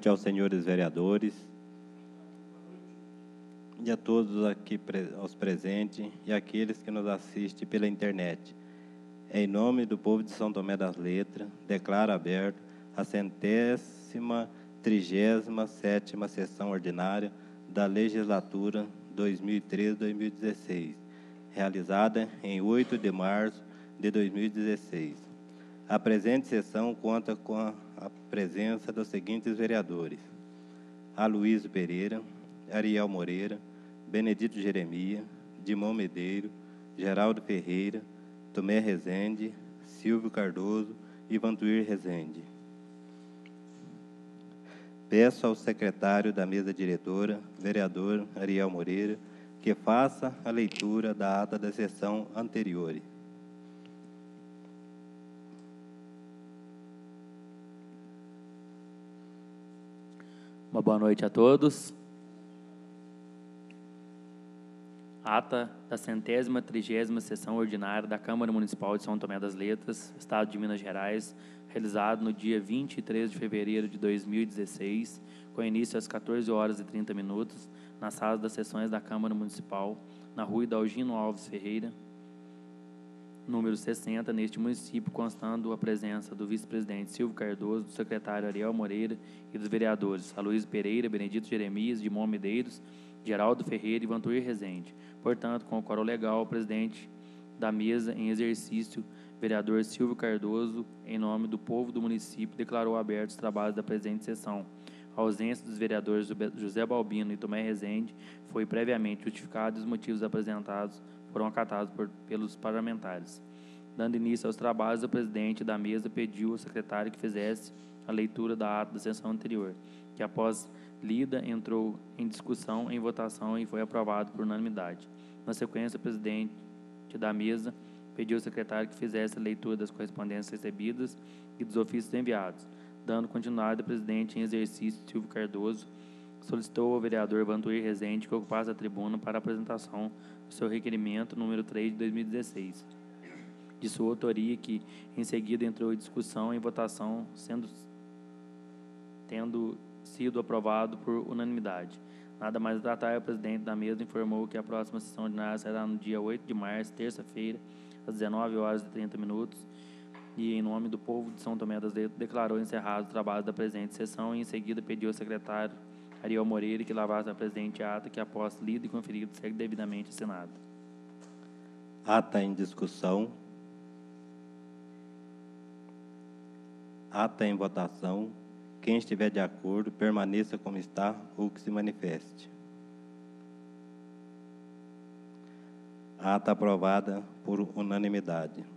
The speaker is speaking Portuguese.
noite aos senhores vereadores e a todos aqui aos presentes e aqueles que nos assistem pela internet. Em nome do povo de São Tomé das Letras, declaro aberto a 137ª sessão ordinária da legislatura 2013-2016, realizada em 8 de março de 2016. A presente sessão conta com a presença dos seguintes vereadores: Aloísio Pereira, Ariel Moreira, Benedito Jeremias, Dimão Medeiro, Geraldo Ferreira, Tomé Rezende, Silvio Cardoso e Vantuir Rezende. Peço ao secretário da mesa diretora, vereador Ariel Moreira, que faça a leitura da ata da sessão anterior. Uma boa noite a todos. Ata da 130ª sessão ordinária da Câmara Municipal de São Tomé das Letras, Estado de Minas Gerais, realizado no dia 23 de fevereiro de 2016, com início às 14h30, na sala das sessões da Câmara Municipal, na rua Hidalgino Alves Ferreira, número 60, neste município, constando a presença do vice-presidente Silvio Cardoso, do secretário Ariel Moreira e dos vereadores Aloísio Pereira, Benedito Jeremias, Dimão Medeiros, Geraldo Ferreira e Vantuir Rezende. Portanto, com o quórum legal, o presidente da mesa em exercício, vereador Silvio Cardoso, em nome do povo do município, declarou abertos os trabalhos da presente sessão. A ausência dos vereadores José Balbino e Tomé Rezende foi previamente justificada e os motivos apresentados foram acatados pelos parlamentares. Dando início aos trabalhos, o presidente da mesa pediu ao secretário que fizesse a leitura da ata da sessão anterior, que após lida entrou em discussão, em votação e foi aprovado por unanimidade. Na sequência, o presidente da mesa pediu ao secretário que fizesse a leitura das correspondências recebidas e dos ofícios enviados. Dando continuidade, o presidente em exercício, Silvio Cardoso, solicitou ao vereador Vantuir Rezende que ocupasse a tribuna para a apresentação do seu requerimento número 3 de 2016, de sua autoria, que em seguida entrou em discussão e votação, tendo sido aprovado por unanimidade. Nada mais a tratar, o presidente da mesa informou que a próxima sessão ordinária será no dia 8 de março, terça-feira, às 19h30, e, em nome do povo de São Tomé das Letras, declarou encerrado o trabalho da presente sessão e, em seguida, pediu ao secretário Ariel Moreira que lavasse a presente ata, que, após lido e conferido, segue devidamente assinada. Ata em discussão. Ata em votação. Quem estiver de acordo, permaneça como está ou que se manifeste. Ata aprovada por unanimidade.